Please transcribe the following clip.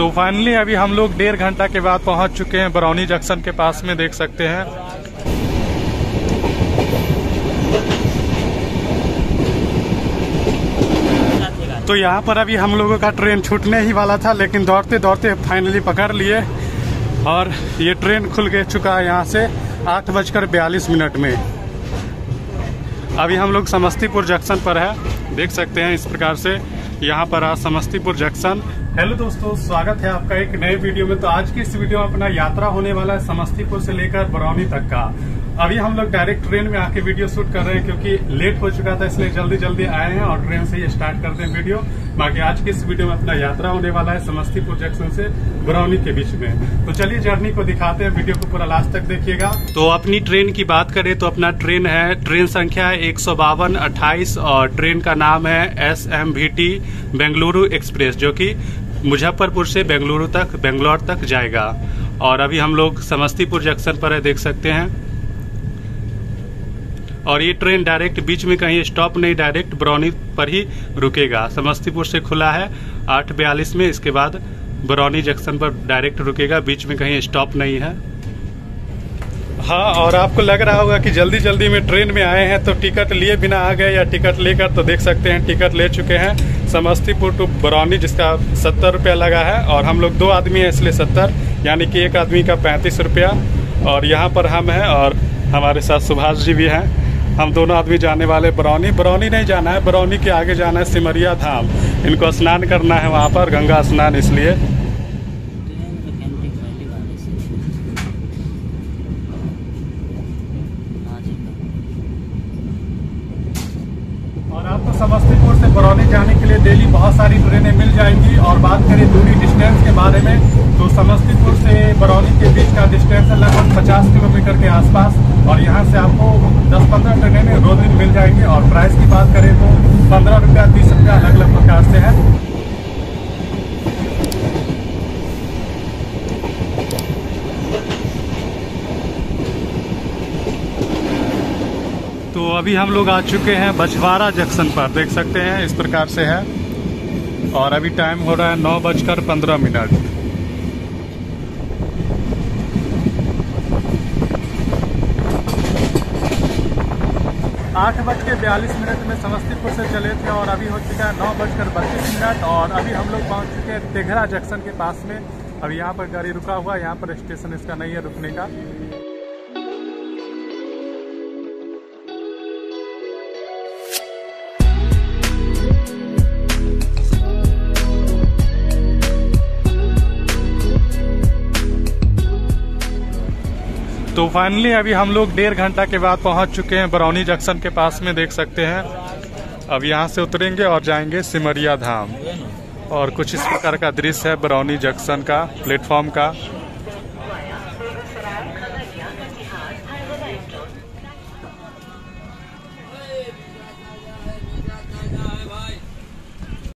तो फाइनली अभी हम लोग 1.5 घंटा के बाद पहुंच चुके हैं बरौनी जंक्शन के पास में, देख सकते हैं। तो यहाँ पर अभी हम लोगों का ट्रेन छूटने ही वाला था, लेकिन दौड़ते दौड़ते फाइनली पकड़ लिए और ये ट्रेन खुल के चुका है यहाँ से 8:42 में। अभी हम लोग समस्तीपुर जंक्शन पर है, देख सकते हैं इस प्रकार से यहाँ पर समस्तीपुर जंक्शन। हेलो दोस्तों, स्वागत है आपका एक नए वीडियो में। तो आज की इस वीडियो में अपना यात्रा होने वाला है समस्तीपुर से लेकर बरौनी तक का। अभी हम लोग डायरेक्ट ट्रेन में आके वीडियो शूट कर रहे हैं, क्योंकि लेट हो चुका था, इसलिए जल्दी जल्दी आए हैं और ट्रेन से ही स्टार्ट करते हैं वीडियो। बाकी आज की इस वीडियो में अपना यात्रा होने वाला है समस्तीपुर जंक्शन से बरौनी के बीच में। तो चलिए जर्नी को दिखाते हैं, वीडियो को पूरा लास्ट तक देखिएगा। तो अपनी ट्रेन की बात करें तो अपना ट्रेन है, ट्रेन संख्या है 15228 और ट्रेन का नाम है SMVT बेंगलुरु एक्सप्रेस, जो कि मुजफ्फरपुर से बेंगलोर तक जाएगा। और अभी हम लोग समस्तीपुर जंक्शन पर है, देख सकते हैं। और ये ट्रेन डायरेक्ट बीच में कहीं स्टॉप नहीं, डायरेक्ट बरौनी पर ही रुकेगा। समस्तीपुर से खुला है 8:42 में, इसके बाद बरौनी जंक्शन पर डायरेक्ट रुकेगा, बीच में कहीं स्टॉप नहीं है। हाँ, और आपको लग रहा होगा कि जल्दी जल्दी में ट्रेन में आए हैं तो टिकट लिए बिना आ गए या टिकट लेकर, तो देख सकते हैं टिकट ले चुके हैं समस्तीपुर टू बरौनी, जिसका 70 रुपया लगा है। और हम लोग 2 आदमी हैं, इसलिए 70, यानी कि एक आदमी का 35 रुपया। और यहाँ पर हम हैं और हमारे साथ सुभाष जी भी हैं। हम दोनों आदमी जाने वाले बरौनी नहीं जाना है, बरौनी के आगे जाना है सिमरिया धाम। इनको स्नान करना है वहाँ पर, गंगा स्नान, इसलिए। और आपको समस्तीपुर से बरौनी जाने के लिए डेली बहुत सारी ट्रेनें मिल जाएंगी। और बात करें दूरी डिस्टेंस के बारे में, तो समस्तीपुर से बरौनी के बीच का डिस्टेंस है लगभग 50 किलोमीटर के आसपास। और यहाँ से आपको 10-15 ट्रेनें रोज दिन मिल जाएंगी। और प्राइस की बात करें तो 15 रुपया 30 रुपया अलग अलग प्रकार से है। तो अभी हम लोग आ चुके हैं बछवाड़ा जंक्शन पर, देख सकते हैं इस प्रकार से है। और अभी टाइम हो रहा है 9:15। 8:42 में समस्तीपुर से चले थे और अभी हो चुका है 9:32। और अभी हम लोग पहुंच चुके हैं तेघरा जंक्शन के पास में। अभी यहाँ पर गाड़ी रुका हुआ है, यहाँ पर स्टेशन इसका नहीं है रुकने का। तो फाइनली अभी हम लोग 1.5 घंटा के बाद पहुंच चुके हैं बरौनी जंक्शन के पास में, देख सकते हैं। अब यहाँ से उतरेंगे और जाएंगे सिमरिया धाम। और कुछ इस प्रकार का दृश्य है बरौनी जंक्शन का, प्लेटफॉर्म का।